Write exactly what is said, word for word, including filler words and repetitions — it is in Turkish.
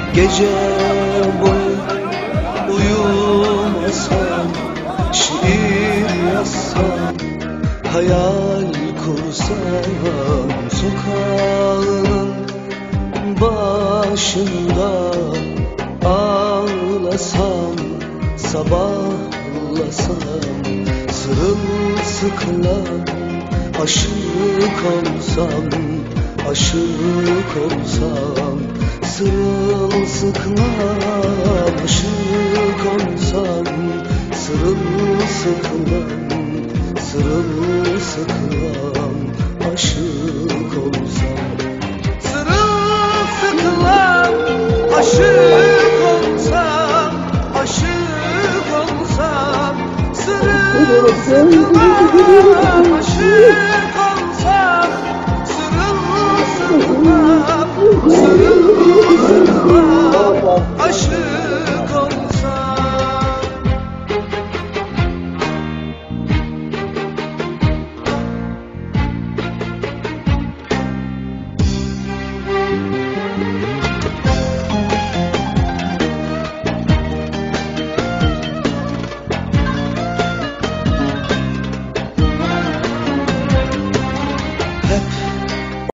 Gece boyu uyumasam, şiir yazsam, hayal kursam, sokağın başında ağlasam, sabahlasam, sırılsıklam aşık olsam, aşık olsam, sırılsıklam aşık olsam, sırılsıklam, sırılsıklam aşık olsam, sırılsıklam aşık olsam, aşık olsam, sırılsıklam aşık olsam, sırılsıklam, sırılsıklam aşık